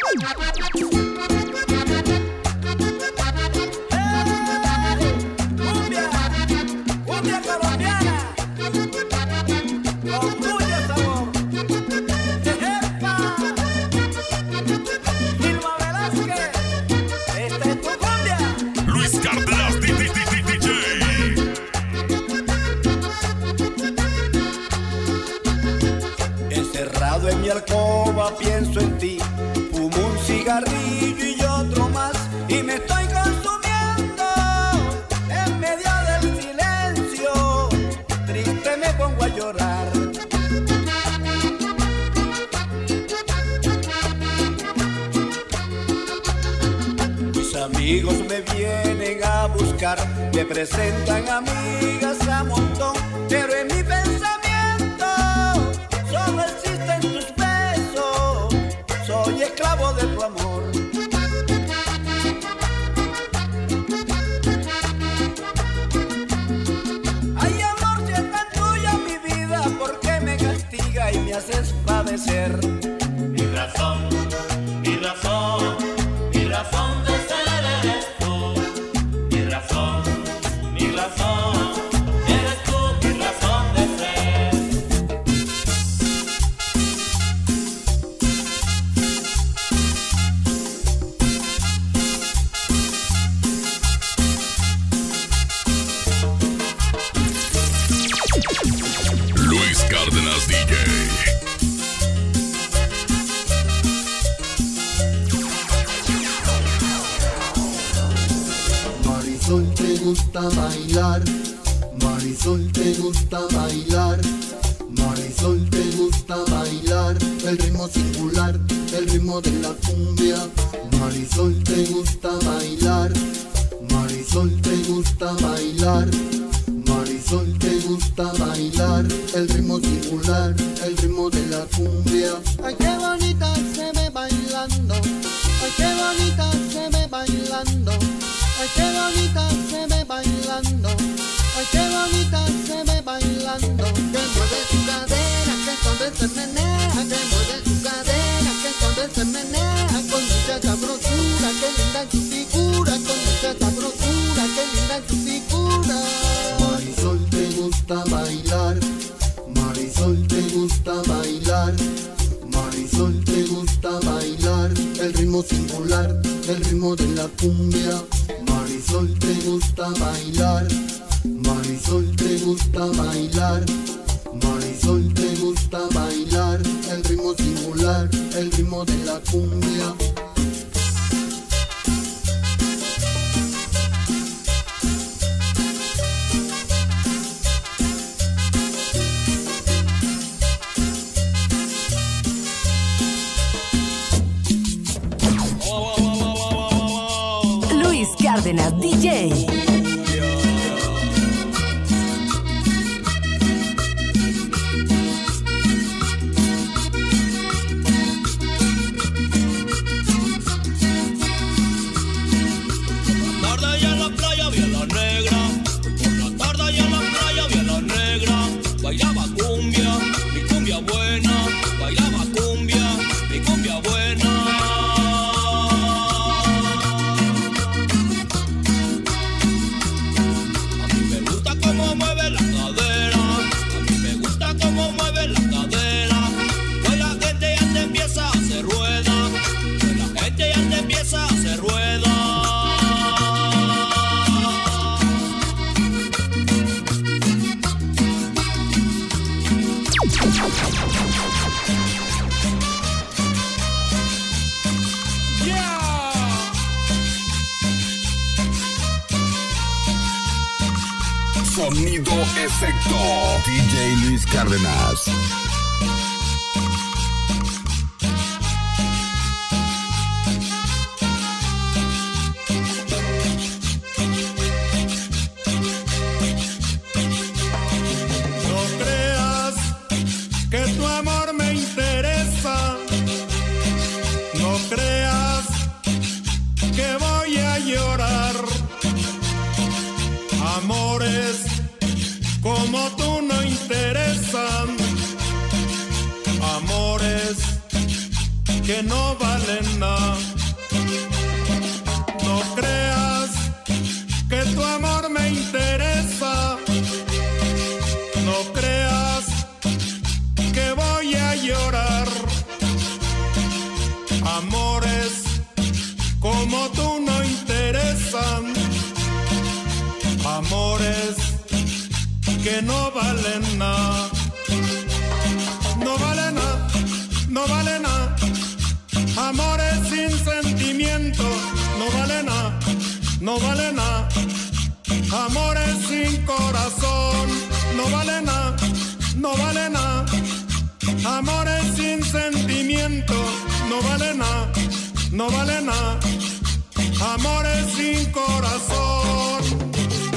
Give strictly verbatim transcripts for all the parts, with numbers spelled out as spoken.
En mi alcoba pienso en ti, fumo un cigarrillo y otro más y me estoy consumiendo en medio del silencio, triste me pongo a llorar. Mis amigos me vienen a buscar, me presentan amigas a montón, pero en mi pensamiento solo existen tus besos, soy esclavo de tu amor. Ay, amor, si es tan tuya mi vida, ¿por qué me castiga y me haces padecer? Mi razón, mi razón, mi razón de ser eres tú. Mi razón, mi razón, eres tú mi razón de ser. Luis Cárdenas D J. Marisol, te gusta bailar, Marisol, te gusta bailar, Marisol, te gusta bailar, el ritmo singular, el ritmo de la cumbia. Marisol, te gusta bailar, Marisol, te gusta bailar, Marisol, te gusta bailar, el ritmo singular, el ritmo de la cumbia. Ay, qué bonita se ve bailando, ay, qué bonita se ve bailando. Ay, qué bonita se ve bailando, ay, qué bonita se ve bailando. Que mueve su cadera, que cuando se menea, que mueve su cadera, que cuando se menea, con mucha sabrosura, que linda es su figura, con mucha sabrosura, que linda es su figura. Marisol, te gusta bailar, Marisol, te gusta bailar, Marisol, te gusta bailar, el ritmo singular, el ritmo de la cumbia. Marisol, te gusta bailar, Marisol, te gusta bailar, Marisol, te gusta bailar, el ritmo singular, el ritmo de la cumbia. Luis Cárdenas D J. Bailaba cumbia, mi cumbia buena, bailaba cumbia, mi cumbia buena. A mí me gusta cómo mueve la cadera, a mí me gusta cómo mueve la cadera. Pues la gente ya te empieza a hacer rueda, pues la gente ya te empieza a hacer rueda. Sonido efecto D J Luis Cárdenas. No creas que tu amor me interesa, no creas que voy a llorar. Amores como tú no interesan, amores que no valen nada. No creas que tu amor me interesa. No creas que voy a llorar. Amores como tú no interesan. Amores que no valen nada. No vale nada, no vale nada. Amores sin sentimiento, no vale nada, no vale nada. Amores sin corazón, no vale nada, no vale nada. Amores sin sentimiento, no vale nada, no vale nada. Amores sin corazón.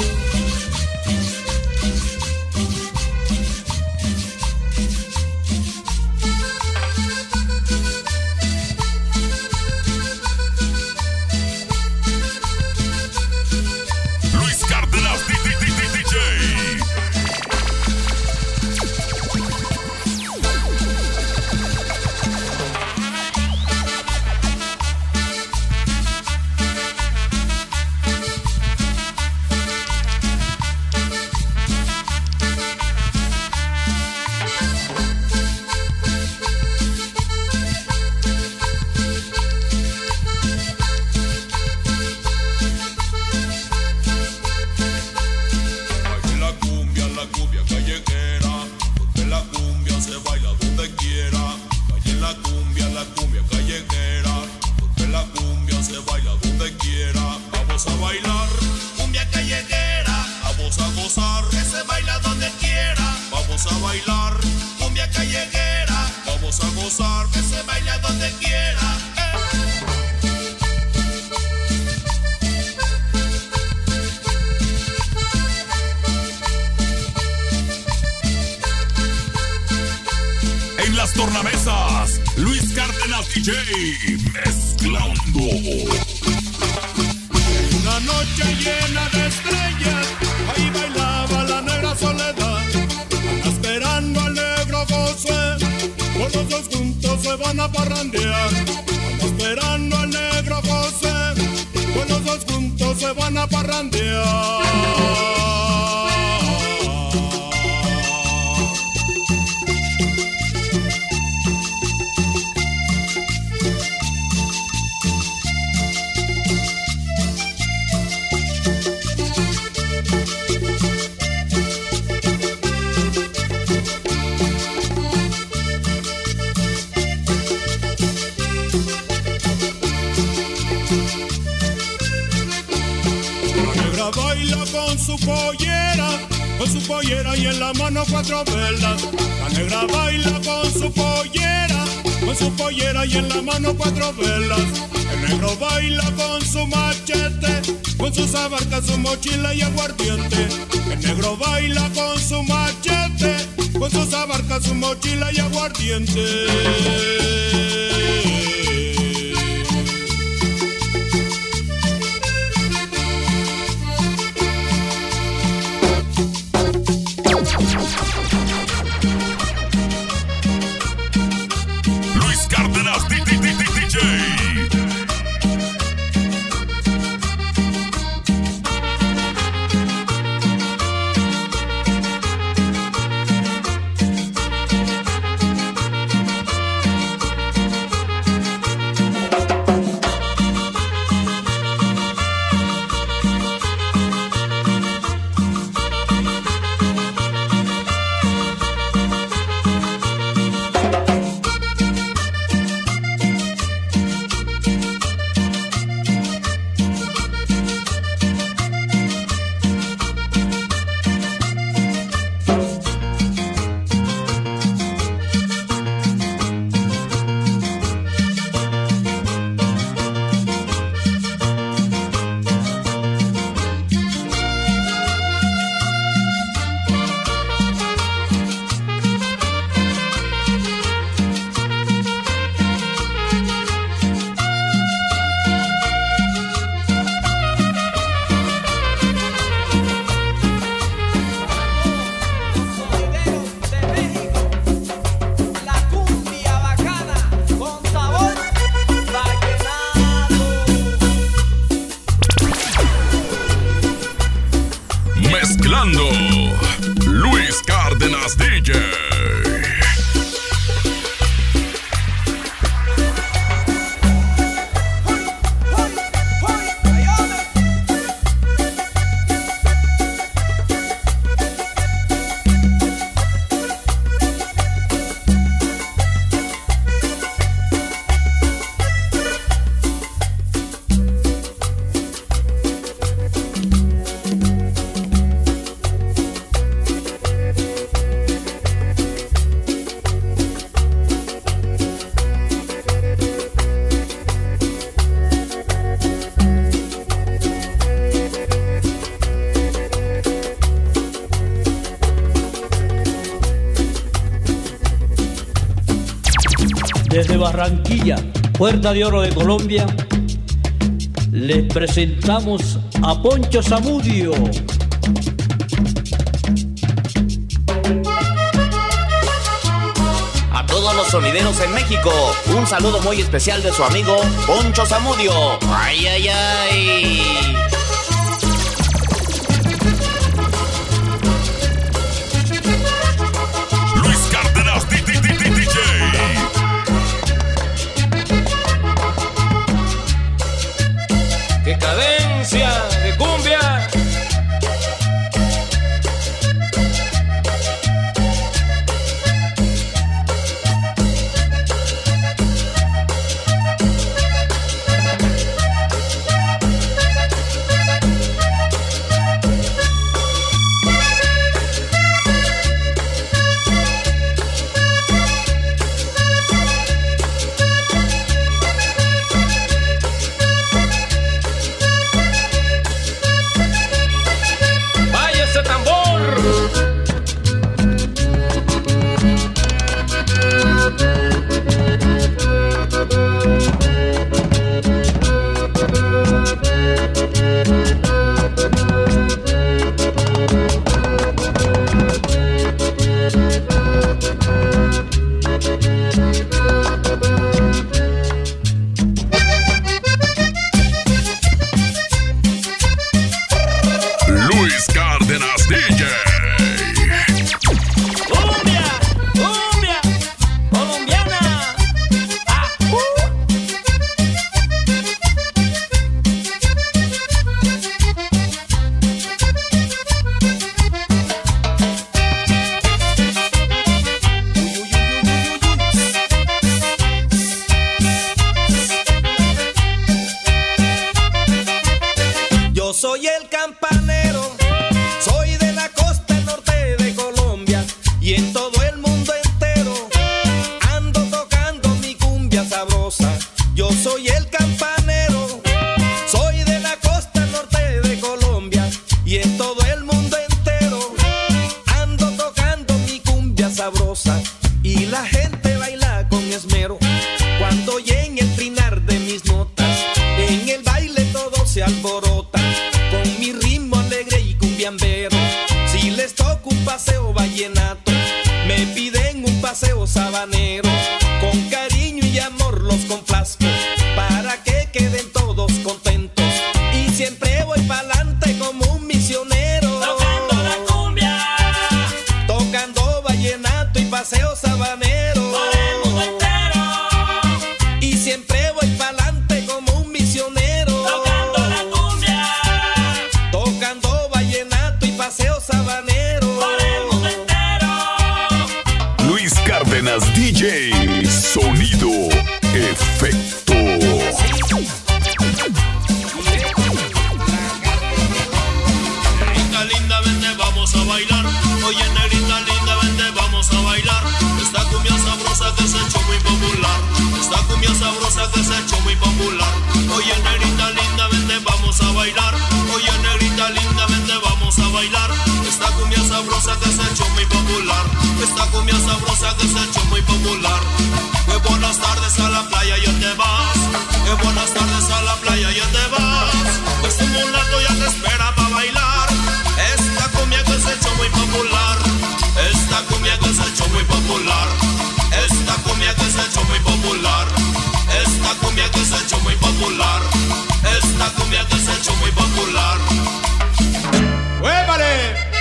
Tornamesas, Luis Cárdenas D J, mezclando. Una noche llena de estrellas, ahí bailaba la negra Soledad, esperando al negro José, por los dos juntos se van a parrandear. Esperando al negro José, por los dos juntos se van a parrandear. Baila con su pollera, con su pollera y en la mano cuatro velas. La negra baila con su pollera, con su pollera y en la mano cuatro velas. El negro baila con su machete, con sus abarcas, su mochila y aguardiente. El negro baila con su machete, con sus abarcas, su mochila y aguardiente. Luis Cárdenas D J. Barranquilla, Puerta de Oro de Colombia, les presentamos a Poncho Zamudio. A todos los sonideros en México, un saludo muy especial de su amigo Poncho Zamudio. ¡Ay, ay, ay! Luis Cárdenas, D J. ¡Qué cadencia de cumbia! Soy el campanero, soy de la costa norte de Colombia y en todo el mundo entero ando tocando mi cumbia sabrosa. Yo soy el campanero, soy de la costa norte de Colombia y en todo el mundo entero ando tocando mi cumbia sabrosa. Y la gente baila con esmero cuando oye en el trinar de mis notas. En el baile todo se alborota con mi ritmo alegre y cumbiambero. Si les toco un paseo vallenato, me piden un paseo sabanero. Con cariño y amor los complazco para que queden todos contentos. Y siempre voy pa'lante como un misionero, tocando la cumbia, tocando vallenato y paseo sabanero. por el mundo entero. Y siempre voy pa'lante como un misionero, Tocando la cumbia, tocando vallenato y paseo sabanero. por el mundo entero. Luis Cárdenas D J. Sonido, efecto. Negrita linda, vente, vamos a bailar. Oye, negrita linda, vente, vamos a bailar. Esta cumbia sabrosa que se ha hecho muy popular. Esta cumbia sabrosa que se ha hecho muy popular. Oye, negrita linda, vente, vamos a bailar. Oye, negrita linda, vente, vamos a bailar. Esta cumbia sabrosa que se ha hecho muy popular. Esta cumbia sabrosa que se ha hecho muy popular. Que buenas tardes a la playa, ya te vas. Que buenas tardes a la playa, ya te vas. Pues un mulato ya te espera para bailar. Esta cumbia que se ha hecho muy popular. Esta cumbia que se ha hecho muy popular. Esta cumbia que se ha hecho muy popular. Esta cumbia que se ha hecho muy popular. Esta cumbia que se ha hecho muy popular. ¡Huépale!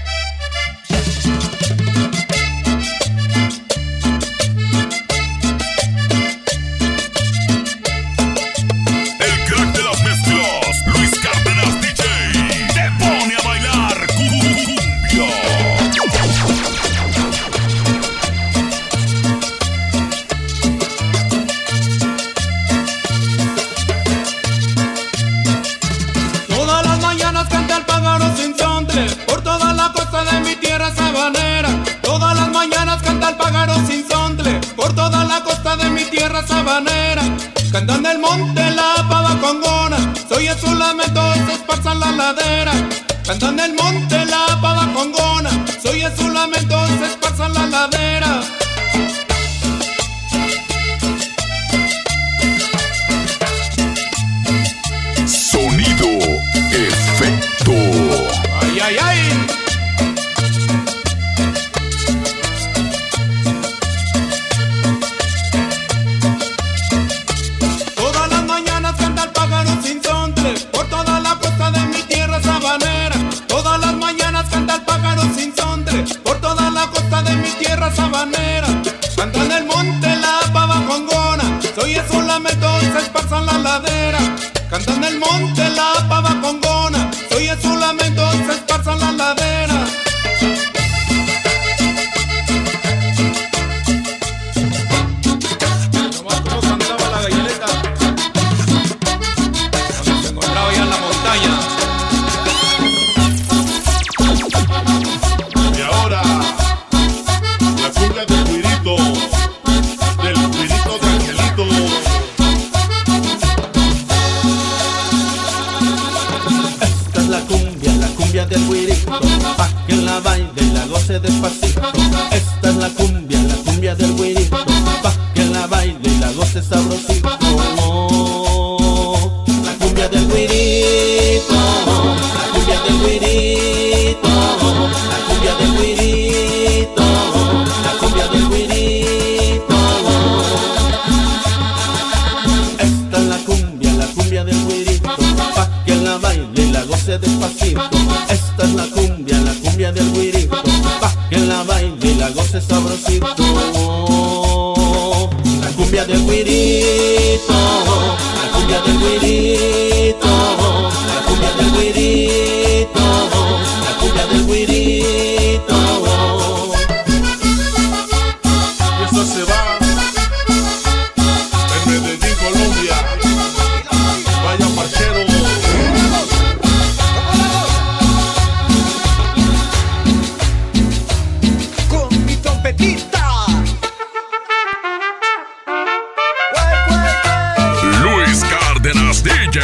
El crack de las mezclas, Luis Cárdenas D J. Te pone a bailar cumbia. Todas las mañanas canta el pájaro sin sontle por toda la costa de mi tierra sabanera. Todas las mañanas canta el pájaro sin sontle por toda la costa de mi tierra sabanera. Canta en el monte la pava congona, se oye su lamento, se esparza en la ladera. Canta en el monte la pava congona, se oye su lamento, se esparza en la ladera. cuero sin sondre, por toda la costa de mi tierra sabanera. Canta en el monte la pava congona, soy el lamento y se esparza en la ladera. Canta en el monte la pava congona, soy el lamento y se esparza en la ladera. Nomás como cantaba la gallineta cuando se encontraba ya en la montaña. Y ahora, la cumbia del cuirito, del cuirito de Angelito. Esta es la cumbia, la cumbia del güirito, pa' que la baile y la goce despacito. Esta es la cumbia, la cumbia del güirito, pa' que la baile y la goce sabrosito. La cumbia del güirito, la cumbia del güirito, la cumbia del güirito, la cumbia del güirito. Esta es la cumbia, la cumbia del güirito, pa' que la baile y la goce despacito. Esta es la cumbia, la cumbia del güirito, pa' que la baile y la goce sabrosito. La cumbia del güirito, la cumbia del güirito, la cumbia del güirito, la cumbia del güirito. Y esta se va en Medellín, Colombia. Vaya parchero. Con mi trompetita. Luis Cárdenas D J.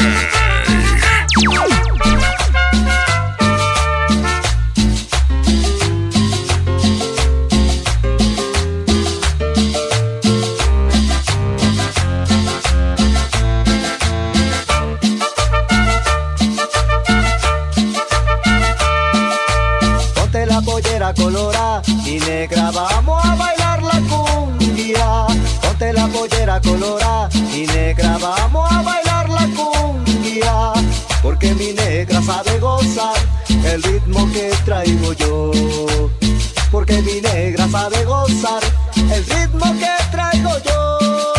Ponte la pollera colorada y negra, vamos a bailar la cumbia. Ponte la pollera colorada y negra, vamos a bailar la cumbia. Porque mi negra sabe gozar el ritmo que traigo yo. Porque mi negra sabe gozar el ritmo que traigo yo.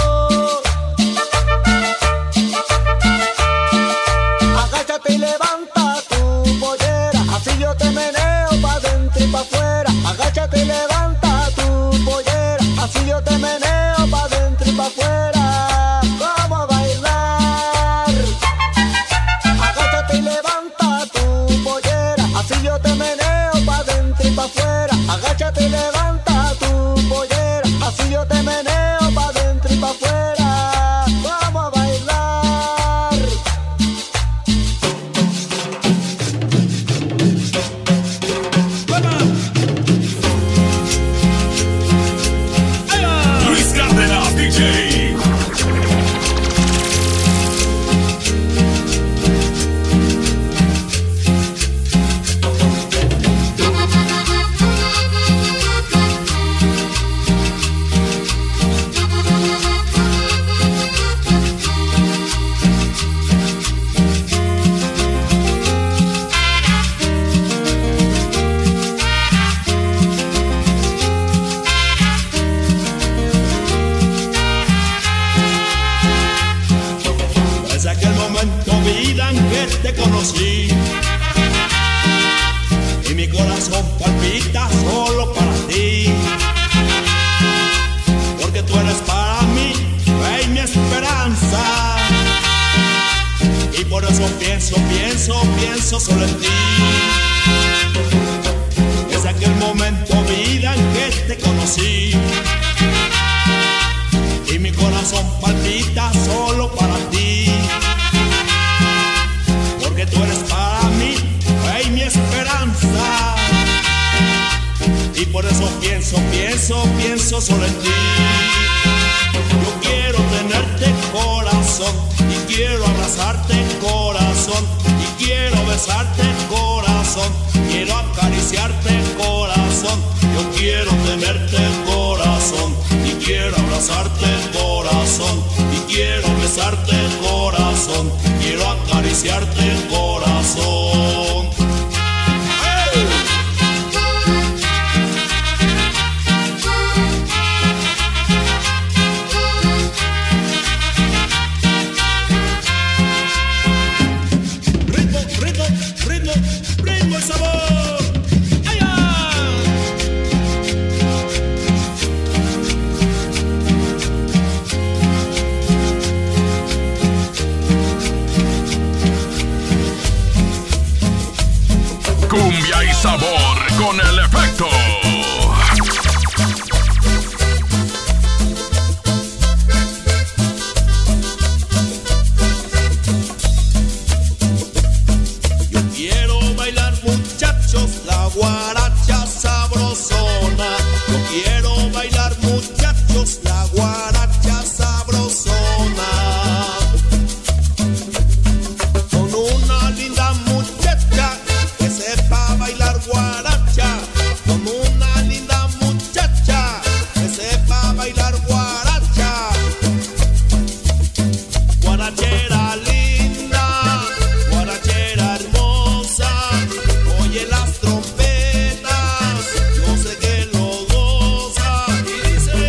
Agáchate y levanta tu pollera, así yo te meneo pa' dentro y pa' afuera. Agáchate y levanta tu pollera, así yo te meneo pa' dentro y pa' afuera. Vamos a bailar. Agáchate y levanta tu pollera, así yo te meneo pa' dentro y pa' afuera. Agáchate y levanta tu pollera, así yo te meneo pa' dentro y pa' afuera. Vamos a bailar. Luis Cárdenas D J. Desde aquel momento, vida, en que te conocí, y mi corazón palpita solo para ti. Porque tú eres para mí, fe y mi esperanza. Y por eso pienso, pienso, pienso solo en ti. Desde aquel momento, vida, en que te conocí, y mi corazón palpita solo para ti. Porque tú eres para mí, fe y mi esperanza. Y por eso pienso, pienso, pienso solo en ti. Yo quiero tenerte corazón, y quiero abrazarte corazón, y quiero besarte corazón, quiero acariciarte corazón. Yo quiero tenerte corazón, y quiero abrazarte corazón, y quiero besarte corazón, quiero acariciarte corazón. ¡Hey! sabor con el efecto. Yo quiero bailar, muchachos, la guaracha sabrosona. Yo quiero bailar, muchachos, la guaracha sabrosona. Con una linda muchacha que sepa bailar guaracha. Con una linda muchacha que sepa bailar guaracha. Guarachera linda, guarachera hermosa. Oye las trompetas, yo sé que lo goza. Y dice: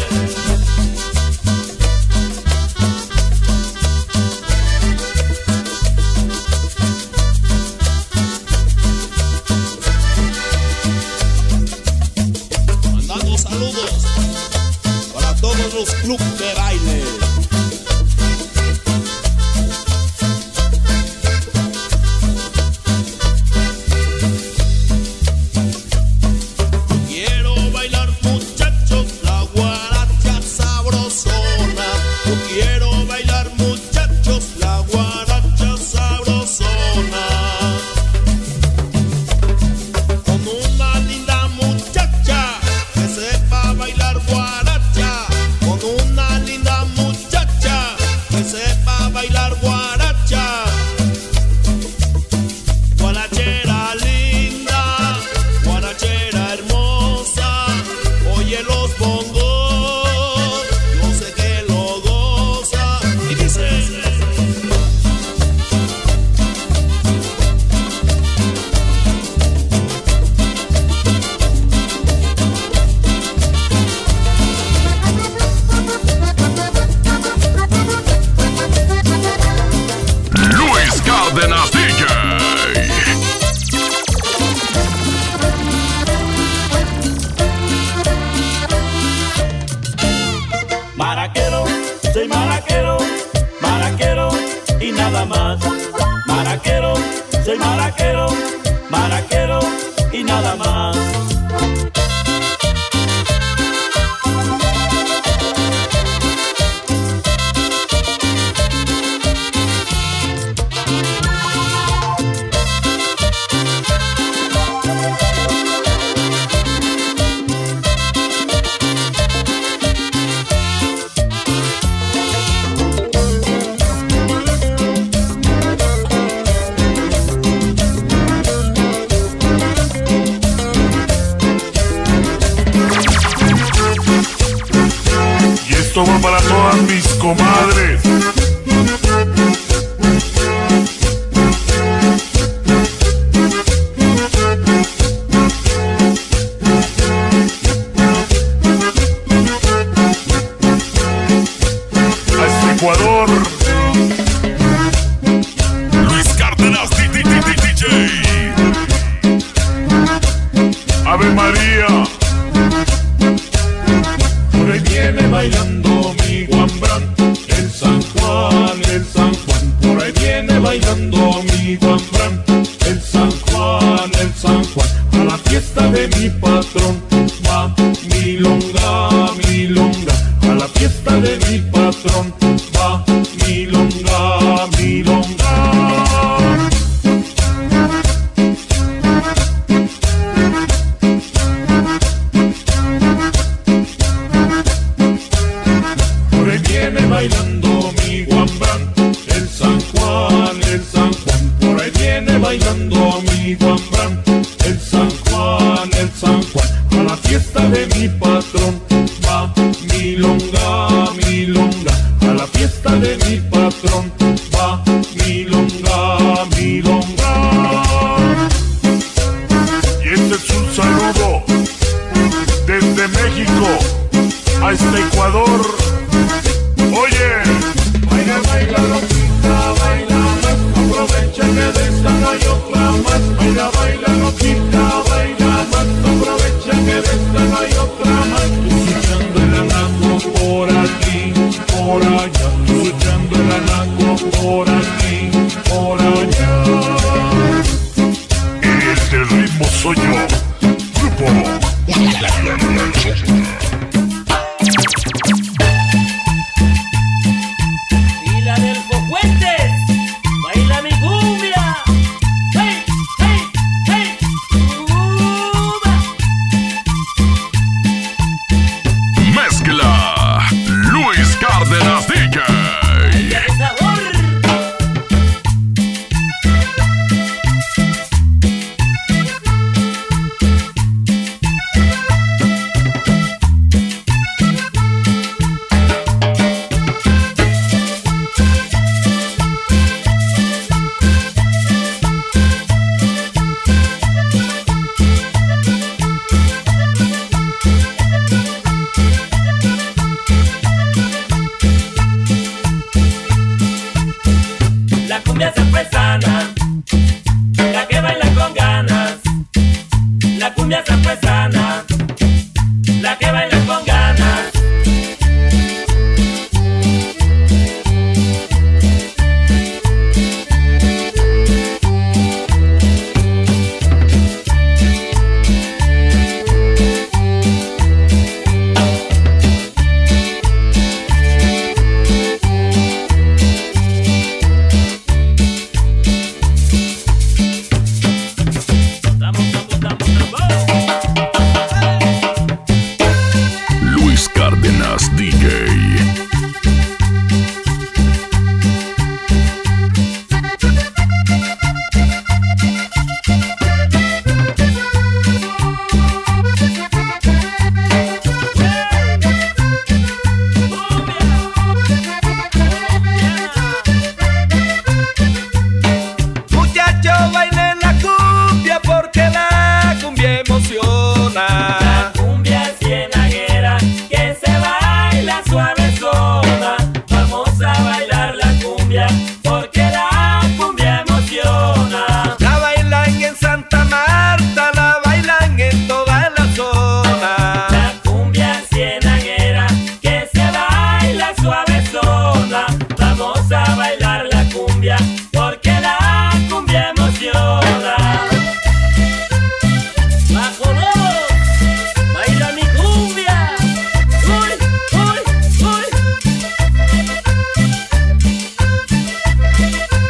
mandando saludos para todos los clubes de baile. Quiero bailar, muchachos, la guaracha sabrosona. Yo quiero bailar, muchachos, la guaracha sabrosona. Con una linda muchacha que sepa bailar guaracha. Con una linda muchacha que sepa bailar guaracha. Guarachera linda, guarachera hermosa. Oye los bongos, yo sé que lo goza. Y dice: Luis Cárdenas D J. Maraquero, soy maraquero, maraquero y nada más. Maraquero, soy maraquero, maraquero y nada más. Y esto va para todas mis comadres. Hasta Ecuador. Luis Cárdenas D J. Ave María. Por ahí viene bailando mi guambrán, el San Juan, el San Juan. Por ahí viene bailando mi guambrán, el San Juan, el San Juan. A la fiesta de mi patrón va milonga, milonga. A la fiesta de mi patrón va milonga, milonga. Por ahí viene bailando mi guambrán, el San Juan, el San Juan. Por ahí viene bailando mi guambrán, el San Juan, el San Juan. A la fiesta de mi patrón va milonga, milonga. A la fiesta de mi patrón va milonga, milonga. Y este es un saludo desde México hasta Ecuador. Oye, baila, baila, loquita, baila más. Aprovecha que de esta no hay otra más. Baila, baila, loquita, baila más. Aprovecha que de esta no hay otra más. Escuchando el anaco por aquí, por allá. Escuchando el anaco por aquí, por allá. Este ritmo soy yo, Grupo Filadelfo Fuentes, baila mi cumbia. Hey, hey, hey, cuba. Mezcla Luis Cárdenas D J. La cumbia zampuesana, la que baila con ganas. La cumbia zampuesana, la que baila con ganas. Luis Cárdenas D J. Muchachos, bailen la cumbia porque la cumbia emociona. La cumbia cienaguera que se baila suavezona. Vamos a bailar la cumbia porque la cumbia emociona. La bailan en Santa Marta, la bailan en toda la zona. La cumbia cienaguera que se baila suavezona. Vamos a bailar la cumbia porque la cumbia emociona. Bajo dos, baila mi cumbia. Uy, uy, uy.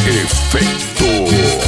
Efecto.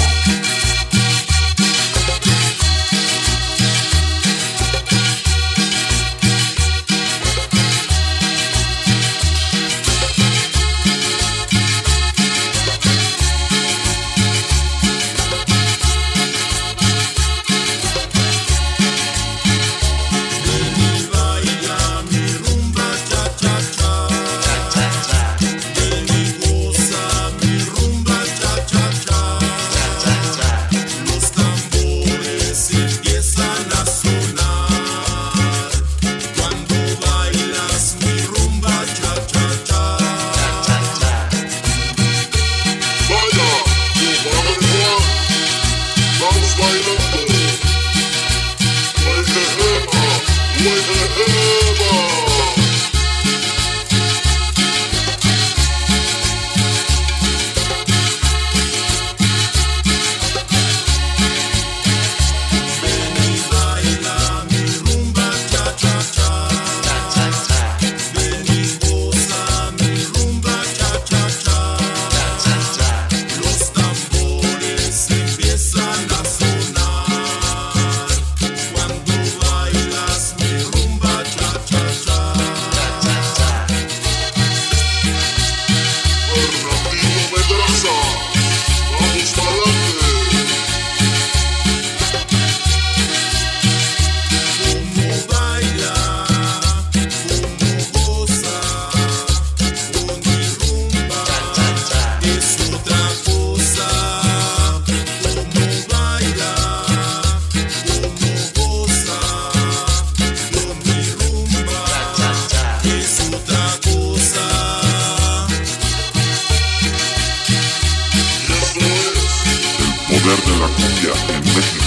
De la cumbia en México.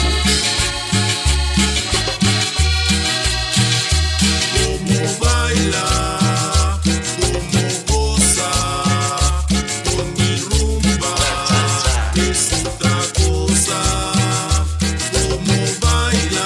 Cómo baila, cómo goza, con mi rumba es otra cosa. Cómo baila,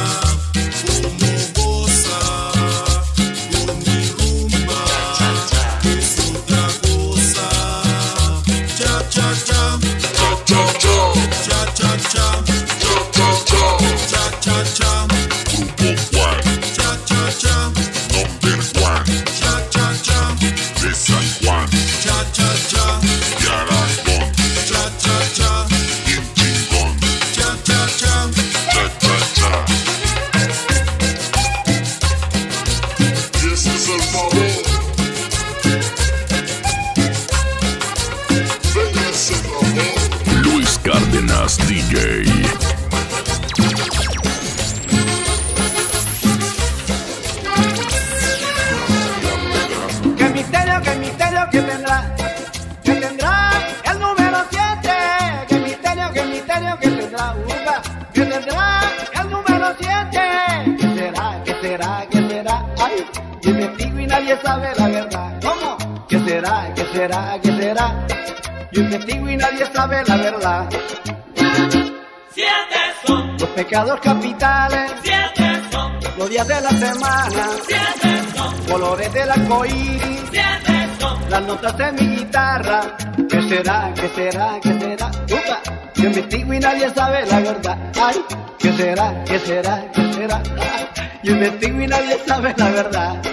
cómo goza, con mi rumba es otra cosa. Cha cha cha, cha cha cha. Cha cha cha, cha cha cha, cha cha cha. Grupo Juan, Cha cha cha, Number One, cha cha cha, de San Juan, cha cha cha, de Aragón, cha cha cha, bien chingón, cha cha cha, cha cha cha. Y ese es el favor. Venga ese favor. Luis Cárdenas D J. Qué misterio, qué misterio que tendrá, que tendrá el número siete. Qué misterio, qué misterio que tendrá, uva, que tendrá el número siete. ¿Qué será, qué será, qué será? Ay, yo investigo y nadie sabe la verdad. ¿Cómo? ¿Qué será, qué será, qué será? Yo investigo y nadie sabe la verdad. Siete son Los pecados capitales, siete son los días de la semana, siete son colores del arcoíris, siete son las notas de mi guitarra. ¿Qué será, qué será, qué será? Upa, yo investigo y nadie sabe la verdad. Ay, ¿qué será, qué será, qué será? Yo investigo y nadie sabe la verdad.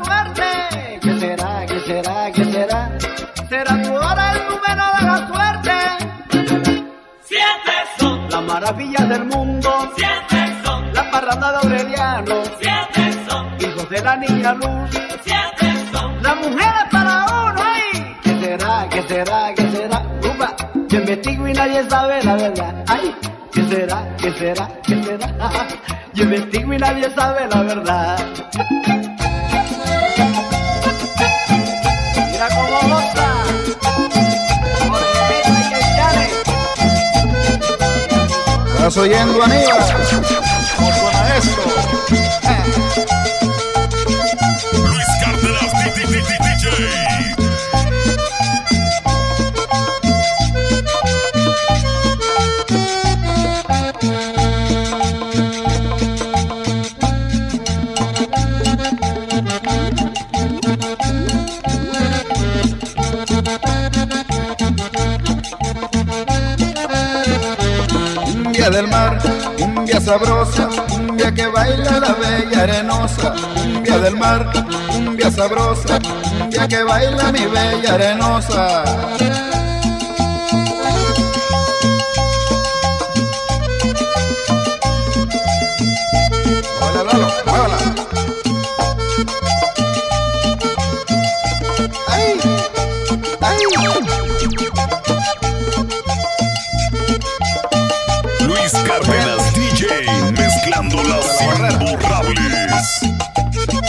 será? ¿Qué será? ¿Será tu hora el número de la suerte? las villas del mundo, siete son, la parranda de Aureliano, siete son, hijos de la niña Luz, siete son, las mujeres para uno, ay, ¿qué será, qué será, qué será? Upa, yo investigo y nadie sabe la verdad, ay, ¿qué será, qué será, qué será? Yo investigo y nadie sabe la verdad. Mira cómo goza. ¿Estás oyendo, Aníbal? ¿Cómo suena esto? Luis Cárdenas, D J. Cumbia del mar, cumbia sabrosa, cumbia que baila la bella arenosa. Cumbia del mar, cumbia sabrosa, cumbia que baila mi bella arenosa. Hola, Lalo, hola. ¡Ay! ¡Ay! Luis Cárdenas D J, mezclando las imborrables.